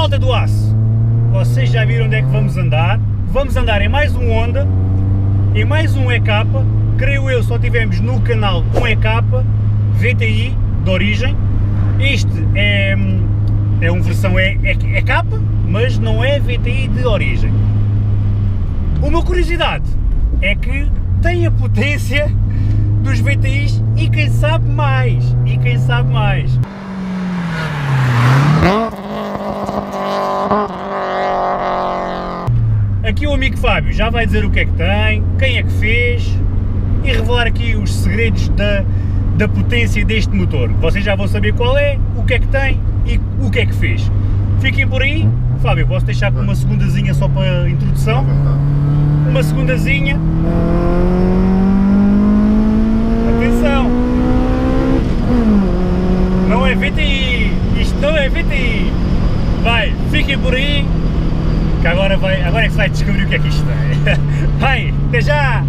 Malta do Aço, vocês já viram onde é que vamos andar? Vamos andar em mais um Honda, em mais um EK, creio eu só tivemos no canal um EK VTI de origem. Este é uma versão EK, mas não é VTI de origem. Uma curiosidade é que tem a potência dos VTIs e quem sabe mais, Aqui o amigo Fábio já vai dizer o que é que tem, quem é que fez e revelar aqui os segredos da potência deste motor. Vocês já vão saber qual é, o que é que tem e o que é que fez. Fiquem por aí. Fábio, posso deixar com uma segundazinha só para a introdução? Uma segundazinha. Atenção! Não é VTI! Isto não é VTI! Vai, fiquem por aí, que agora é que se vai descobrir o que é que isto é. Vai, até já!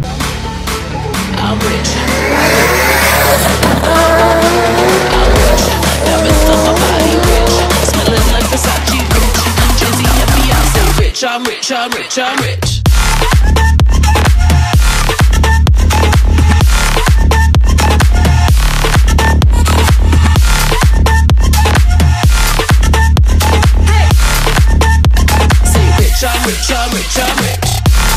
I'm rich, I'm rich, I'm rich. Say rich, I'm rich, I'm rich, I'm rich.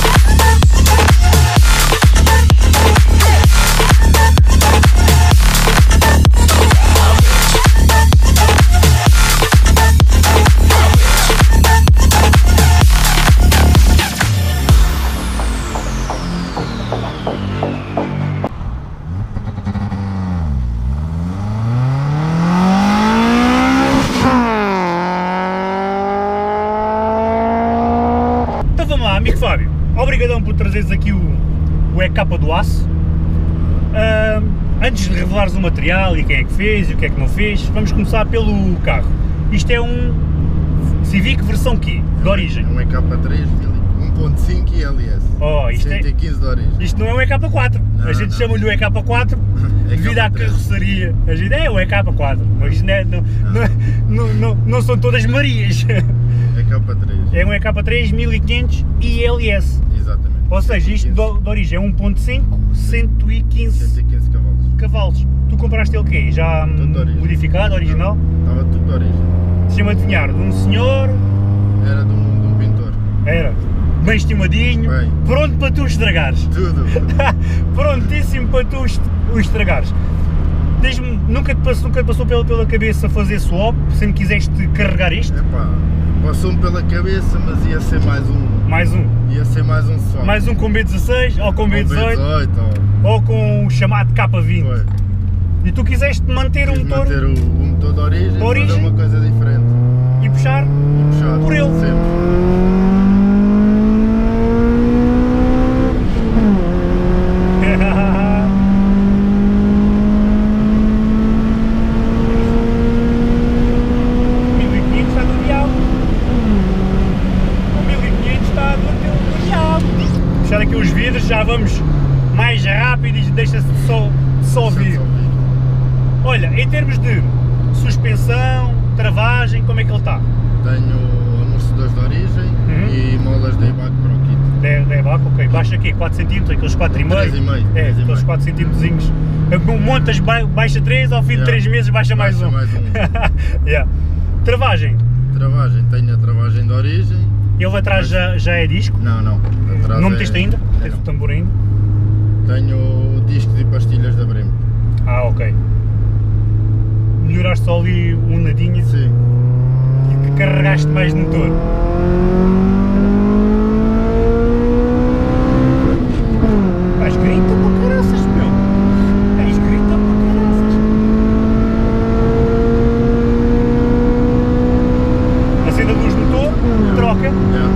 Amigo Fábio, obrigadão por trazeres aqui o EK do Aço. Antes de revelares o material e quem é que fez e o que é que não fez, vamos começar pelo carro. Isto é um Civic versão quê? De origem? É um EK3 1.5 e LS. Oh, isto 115 de origem. Isto não é um EK4, a gente chama-lhe o EK4 devido à carroceria. A gente é o EK4, mas isto não são todas Marias. EK3. É um EK3 1500 e LS. Exatamente. Ou seja, isto de origem é 1.5, 115 cavalos. Tu compraste ele o quê? Já modificado, original? Estava tudo de origem. Deixa-me adivinhar, de um senhor? Era de um pintor. Era. Bem estimadinho, bem. Pronto para tu estragares. Tudo. Prontíssimo para tu o estragares. Diz-me, nunca te passou pela cabeça fazer swap? Sempre quiseste carregar isto? Epá, passou-me pela cabeça, mas ia ser mais um. Mais um? Ia ser mais um swap. Mais um com B16 ou com B18? Ou com o chamado K20? Foi. E tu quiseste manter o motor? Manter o motor de origem, fazer uma coisa diferente. E puxar? Por ele? Sempre. Fechar aqui os vidros, já vamos mais rápido e deixa-se só ouvir. Olha, em termos de suspensão, travagem, como é que ele está? Tenho amortecedores de origem e molas de EBAC para o kit. De EBAC, ok. Baixa aqui 4 cm, aqueles 4,5. 3,5. É, aqueles 4 cm. Montas, baixa 3, ao fim de 3 meses baixa mais um. Yeah. Travagem? Travagem, tenho a travagem de origem. Ele atrás já é disco? Não. Atrás não meteste ainda? Tens o tambor ainda? Tenho discos e pastilhas da Brembo. Ah, ok. Melhoraste só ali um nadinha? Sim. E que carregaste mais de motor? Vais grita para caraças, meu! Vais grita para caraças! Acende a luz do motor, troca.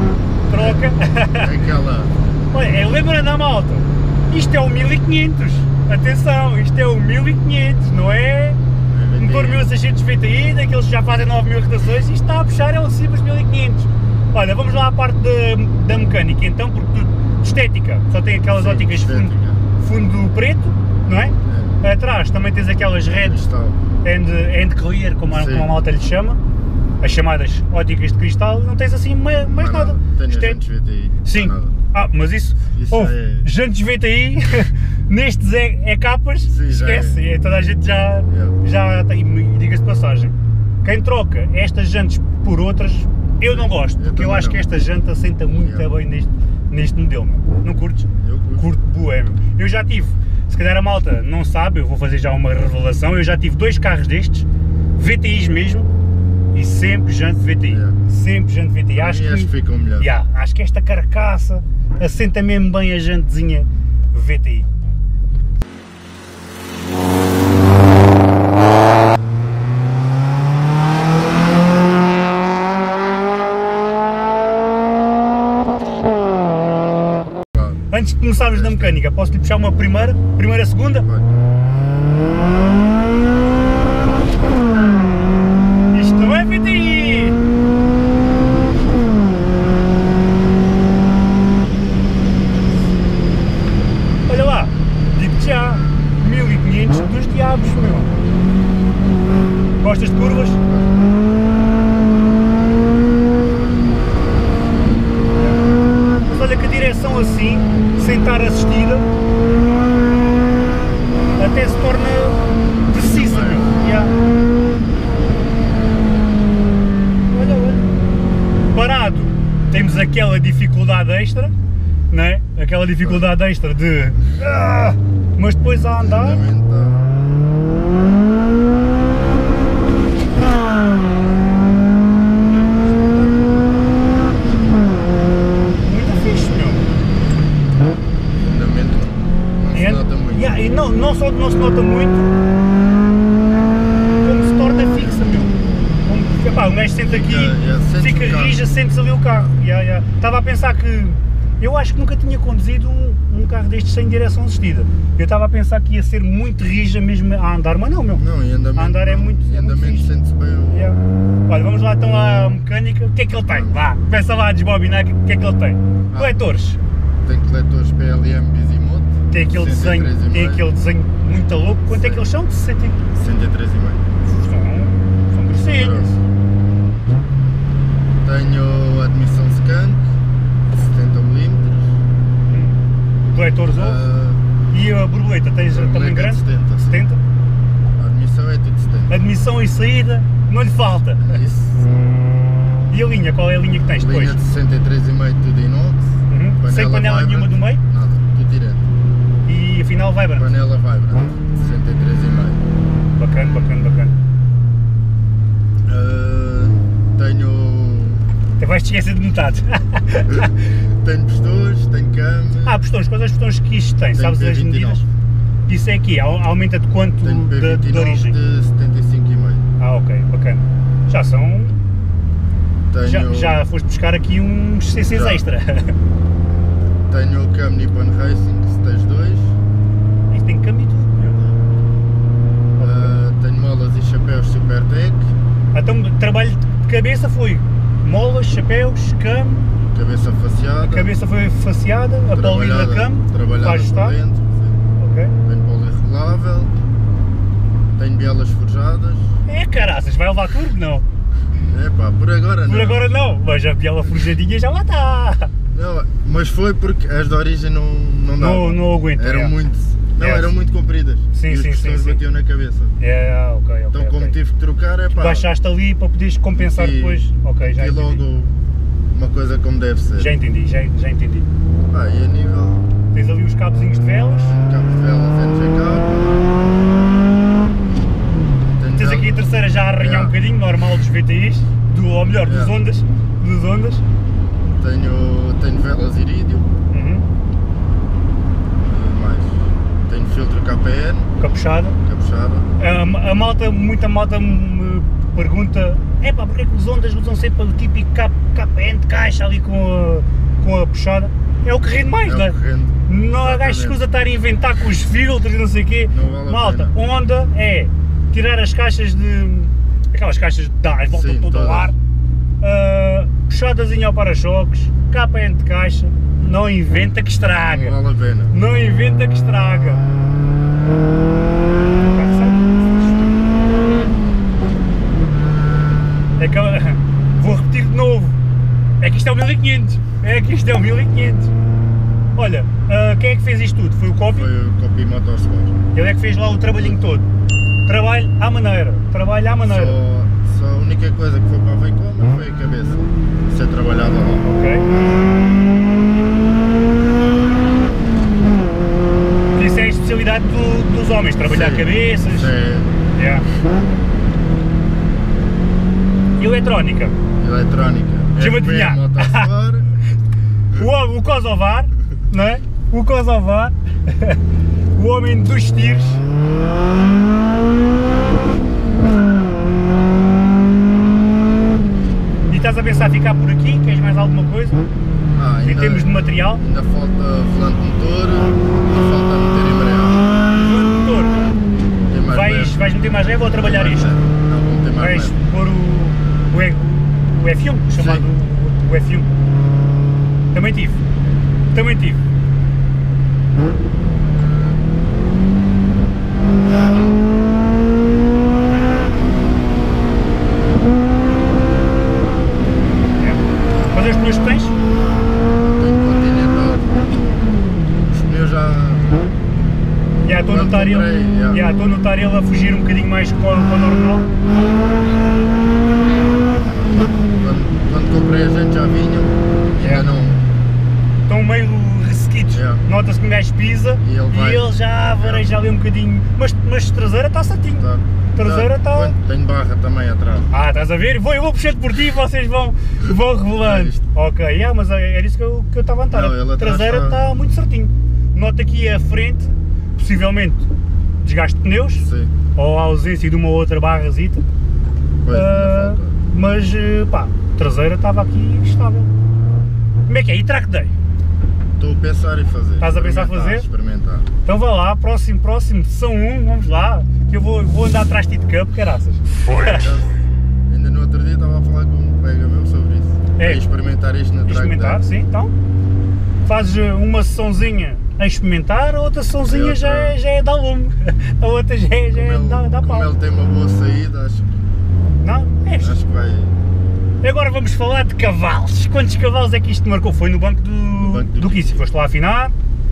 Aquela. Olha, lembrando à malta, isto é o 1500, atenção, isto é o 1500, não é motor 1600 VTI, daqueles que já fazem 9000 rotações, isto está a puxar, é um simples 1500. Olha, vamos lá à parte da mecânica então, porque tu, estética, só tem aquelas óticas fundo preto, não é? Atrás também tens aquelas redes end clear, como a malta lhe chama. as chamadas óticas de cristal, não tens assim mais nada. Tenho Isto é- jantes VTI. Sim. Nada. Mas isso é- jantes VTI, nestes capas, Sim, já esquece, toda a gente já tem, e diga-se de passagem, quem troca estas jantes por outras, eu não gosto, porque eu também acho não. que esta janta senta muito bem neste modelo, meu. Não curtes? Eu curto. Curto bué, meu. Eu já tive, se calhar a malta não sabe, eu vou fazer já uma revelação, eu já tive 2 carros destes, VTIs mesmo, e sempre jante VTI, sempre jante VTI, Acho que ficam melhor. acho que esta carcaça assenta mesmo bem a jantezinha VTI. Antes de começarmos na mecânica, posso-lhe puxar uma primeira, segunda? Isto não é VTI! Olha lá, digo-te já, 1500 dos diabos, meu. Gostas de curvas? Mas olha que a direção assim, sem estar assistida, até se torna precisa, meu. Olha. Parado, temos aquela dificuldade extra, não é? Aquela dificuldade extra de... mas depois a andar... Muito fixe, meu. Não se nota muito. E não só não se nota muito, como se torna fixa, meu. Epá, um gajo sente aqui, fica rija, sente-se ali o carro. Estava a pensar que... Eu acho que nunca tinha conduzido um carro destes sem direção assistida. Eu estava a pensar que ia ser muito rija mesmo a andar, mas não, meu. Não, e andamento, a andar é muito fixe. sente-se bem. Olha, vamos lá então à mecânica. O que é que ele tem? Vá, começa lá a desbobinar, o que é que ele tem? Coletores. Tem coletores PLM Bisimoto. Tem aquele desenho muito louco. Quanto é que eles são? 63,5. São grossinhos. Tenho admissão Scank, 70mm. Coletores e a borboleta, tens também grande? 70. A admissão é tudo 70. Admissão e saída, não lhe falta. Isso. E a linha, qual é a linha que tens depois? Linha de 63,5 tudo inox. Sem panela nenhuma do meio? Nada, tudo direto. E afinal Vibrant? Panela Vibrant, 63,5. Bacana. Tenho... Até vais te esquecer de metade. Tenho pistões, tenho câmera. Pistões, quais as pistões que isto tem? Sabes as medidas? Isso é aqui, aumenta de quanto de origem? De 75,5. Ok, bacana. Já são... Tenho... Já foste buscar aqui uns CCs extra. Tenho o Cam Nippon Racing Stage 2. Isto tem câmbio e tudo, meu. Tenho molas e chapéus Supertech. Então, trabalho de cabeça foi molas, chapéus, cam. Cabeça faceada. A cabeça foi faceada, a polir da cam. Trabalhada por dentro. Ok. Tenho polir regulável. Tenho bielas forjadas. Caraças, vai levar turbo? Não. Por agora não. Por agora não, mas a biela forjadinha já lá está. Não, mas foi porque as de origem não davam. Não aguento. Eram muito... Não, eram muito compridas. Sim, e os pistões batiam na cabeça. Ok. Então como tive que trocar, baixaste ali para poderes compensar depois. Ok, já entendi. E logo uma coisa como deve ser. Já entendi. E a nível... Tens ali os cabozinhos de velas. Cabos de velas NGK. Tens aqui a terceira já a arranhar um bocadinho, normal dos VTIs, ou melhor, dos Hondas. Tenho velas Iridium. Mais. Tenho filtro KPN. Capuchada. Muita malta me pergunta, porque é que os Hondas usam sempre o típico KPN de caixa ali com a puxada? É o que rende mais, não é? Não há gajos que usa estar a inventar com os filtros e não sei o quê. Malta, Honda é tirar as caixas aquelas caixas de ar, volta todo ao ar, puxadazinha ao para-choques, KPN de caixa, não inventa que estraga. Não vale a pena. Não inventa que estraga. É que, vou repetir de novo. É que isto é o 1500. É que isto é o 1500. Olha, quem é que fez isto tudo? Foi o Copy? Foi o Copy Motorsport. Ele é que fez lá o trabalhinho todo. Trabalho à maneira. Trabalho à maneira. Só a única coisa que foi para a Veincoma foi a cabeça. Ser trabalhada lá. Ok. Isso é a especialidade dos homens, trabalhar Sim. cabeças. Sim. Yeah. Eletrónica. Eletrónica. Deixa-me FB adivinhar. Motorsport. O Kosovar, não é? O Kosovar. O homem dos tiros. E estás a pensar ficar por aqui? Queres mais alguma coisa? Em termos de material? Ainda falta volante motor e falta meter embreagem. Motor. Tem mais leve. Vais meter mais leve ou a trabalhar Tem mais isto? leve. Não, vou meter mais Vais leve. pôr o F1, chamado o F1. Também tive. Quais as pneus que tens? Tenho Continental. Os pneus já... Estou a Quando notar comprei, ele. Estou a notar ele a fugir um bocadinho mais com o normal. Quando comprei a gente já vinham. Ainda não... Estão meio ressequidos. Nota-se que o gajo pisa E ele já vareja ali um bocadinho. Mas traseira está certinho. Tá. Traseira está. Tenho barra também atrás. Estás a ver? Eu vou puxando por ti e vocês vão revelando. isto. Ok, mas era isso que eu estava a notar. Não, ele A atrás traseira está muito certinho. Nota aqui a frente, possivelmente desgaste de pneus Sim. ou a ausência de uma outra barrazita. Pois, ainda falta. Mas pá, a traseira estava aqui estável. Como é que é? E track day? Estou a pensar em fazer. Estás a pensar em fazer? Experimentar. Então vá lá, próximo, sessão 1, vamos lá, que eu vou andar atrás de ti de campo, caraças. Ainda no outro dia estava a falar com um colega meu sobre isso. É. Experimentar isto na track Experimentar, day. sim, então. Fazes uma sessãozinha a experimentar, a outra sessãozinha outra- já é dar lume, a outra já é dar Como pau. ele tem uma boa saída, acho Não? que vai... Agora vamos falar de cavalos. Quantos cavalos é que isto marcou? Foi no banco do Kissy. Foste lá afinar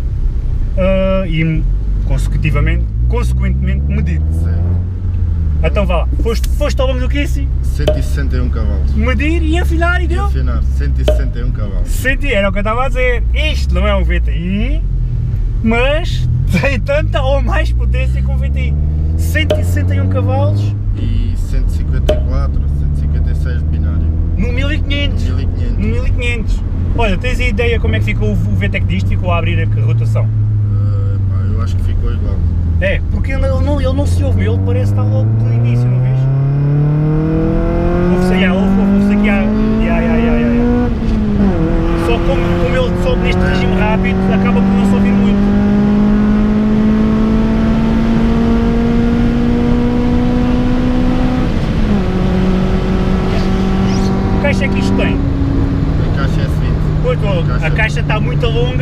e consequentemente medir. Sim. Então vá lá, foste ao banco do Kissy, 161 cavalos. medir e afinar e E deu. afinar, 161 cavalos. Era o que eu estava a dizer. Isto não é um VTI, mas tem tanta ou mais potência que um VTI. 161 cavalos E 154, 156 de binário. no 1500. 1500. No 1500. Olha, tens a ideia como é que ficou o VTEC disto? Ficou a abrir a rotação? Pá, eu acho que ficou igual. É, porque ele não se ouve, ele parece estar logo do início, não vês? Ouve-se aqui, Só como ele sobe neste regime rápido, acaba por não se ouvir muito. Que caixa é que isto tem? A caixa é S20. Pois, a caixa está muito longa,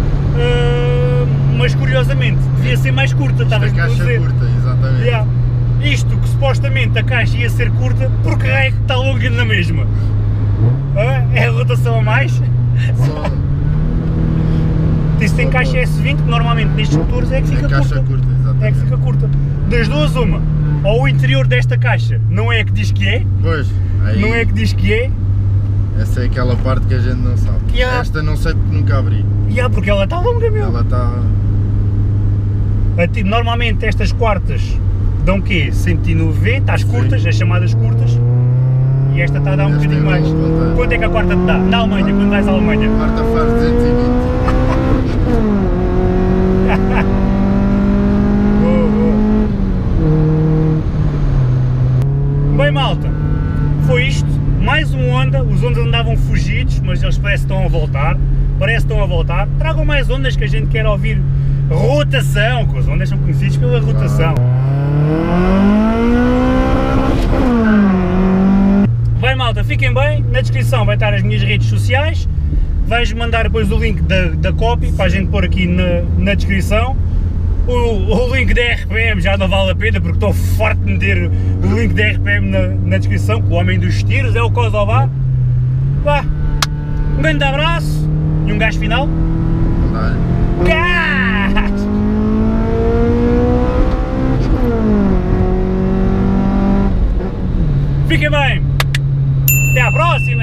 mas curiosamente devia ser mais curta, A estavas-me a caixa é dizer. curta, exatamente. Yeah. Isto que supostamente a caixa ia ser curta, porque é que está longa na mesma? É a rotação a mais? Só Isso tem caixa S20, que normalmente nestes motores é que fica a caixa curta. curta, exatamente. É que fica curta. Das duas, uma. Ou o interior desta caixa não é que diz que é, Pois, aí, não é que diz que é, essa é aquela parte que a gente não sabe. Yeah. Esta não sei porque nunca abri. porque ela está longa, meu. Ela está... Normalmente estas quartas dão o quê? 190, as curtas, as chamadas curtas, e esta está a dar um Esta bocadinho é mais. boa, Quanto é que a quarta te dá? Na Alemanha, quando vais à Alemanha? Quarta faz 220. Bem, malta, foi isto, mais um Honda. Os Hondas andavam fugidos, mas eles parece que estão a voltar, tragam mais Hondas que a gente quer ouvir rotação, que os Hondas são conhecidos pela rotação. Bem, malta, fiquem bem, na descrição vai estar as minhas redes sociais, vais mandar depois o link da copy para a gente pôr aqui na descrição. O link da RPM já não vale a pena porque estou forte de meter o link da RPM na descrição, que o homem dos tiros é o Kosovar. Vá, um grande abraço e um gás final. Gás! Fiquem bem! Até à próxima!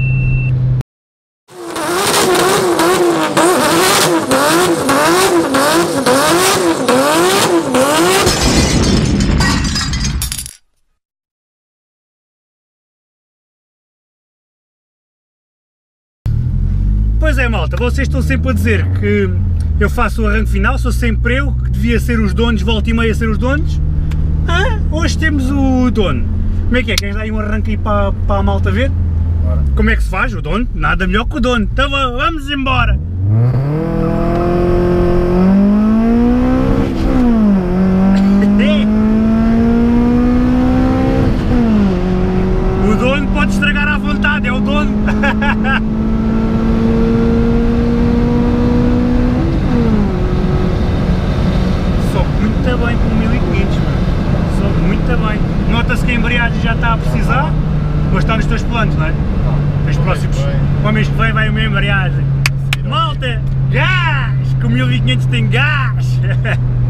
Pois é, malta, vocês estão sempre a dizer que eu faço o arranque final, sou sempre eu, que devia ser os donos, volta e meia ser os donos. Ah, hoje temos o dono. Como é que é? Queres dar aí um arranque aí para a malta ver? Bora. Como é que se faz o dono? Nada melhor que o dono. Então vamos embora! O dono pode estragar à vontade, é o dono! Muito bem com 1500, mano. Só muito bem. Nota-se que a embreagem já está a precisar, mas está nos teus planos, não é? Nos próximos. O mês que vem vai uma embreagem. Malta, gás! Com 1500 tem gás!